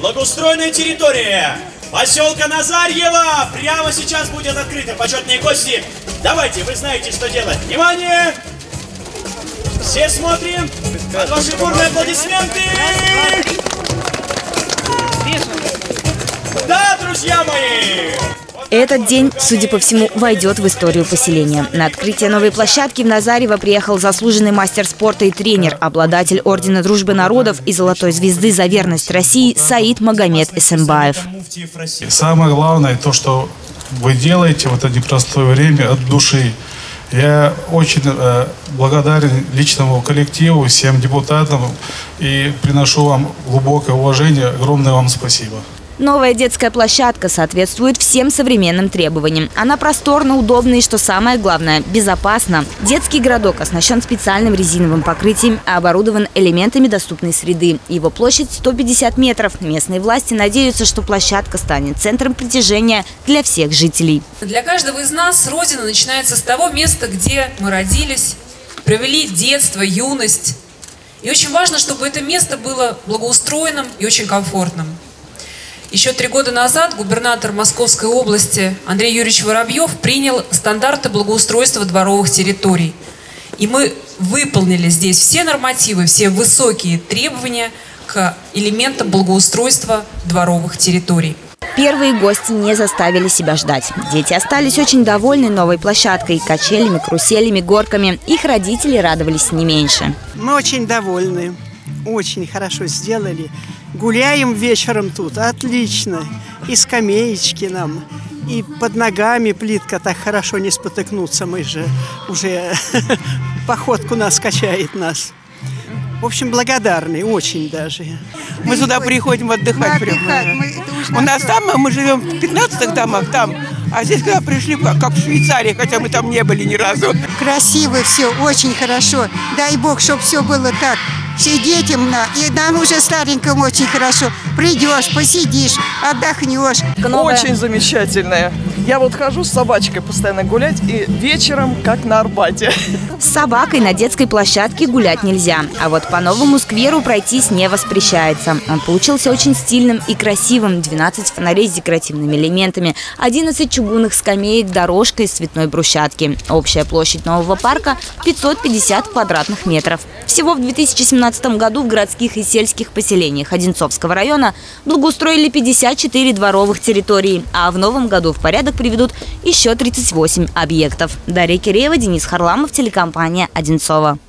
благоустроенная территория поселка Назарьево прямо сейчас будет открыта. Почетные гости, давайте, вы знаете, что делать. Внимание! Все смотрим. Под ваши бурные аплодисменты. Да, друзья мои! Этот день, судя по всему, войдет в историю поселения. На открытие новой площадки в Назарьево приехал заслуженный мастер спорта и тренер, обладатель ордена Дружбы народов и Золотой звезды за верность России Саид Магомед Эсенбаев. Самое главное то, что вы делаете в это непростое время от души. Я очень благодарен личному коллективу, всем депутатам и приношу вам глубокое уважение. Огромное вам спасибо. Новая детская площадка соответствует всем современным требованиям. Она просторна, удобна и, что самое главное, безопасна. Детский городок оснащен специальным резиновым покрытием, а оборудован элементами доступной среды. Его площадь 150 метров. Местные власти надеются, что площадка станет центром притяжения для всех жителей. Для каждого из нас Родина начинается с того места, где мы родились, провели детство, юность. И очень важно, чтобы это место было благоустроенным и очень комфортным. Еще 3 года назад губернатор Московской области Андрей Юрьевич Воробьев принял стандарты благоустройства дворовых территорий. И мы выполнили здесь все нормативы, все высокие требования к элементам благоустройства дворовых территорий. Первые гости не заставили себя ждать. Дети остались очень довольны новой площадкой, качелями, каруселями, горками. Их родители радовались не меньше. Мы очень довольны. Очень хорошо сделали. Гуляем вечером тут, отлично. И скамеечки нам, и под ногами плитка, так хорошо не спотыкнуться. Мы же уже походку нас качает нас. В общем, благодарны, очень даже. Мы сюда приходим отдыхать. У нас там, мы живем в 15 домах там, а здесь когда пришли, как в Швейцарии, хотя мы там не были ни разу. Красиво все, очень хорошо. Дай Бог, чтобы все было так. Все детям, и нам уже стареньким очень хорошо. Придешь, посидишь, отдохнешь. Очень замечательная. Я вот хожу с собачкой постоянно гулять, и вечером как на Арбате. С собакой на детской площадке гулять нельзя. А вот по новому скверу пройтись не воспрещается. Он получился очень стильным и красивым. 12 фонарей с декоративными элементами, 11 чугунных скамеек, дорожка из цветной брусчатки. Общая площадь нового парка 550 квадратных метров. Всего в 2017 году в городских и сельских поселениях Одинцовского района благоустроили 54 дворовых территорий, а в новом году в порядок приведут еще 38 объектов. Дарья Киреева, Денис Харламов, телекомпания «Одинцово».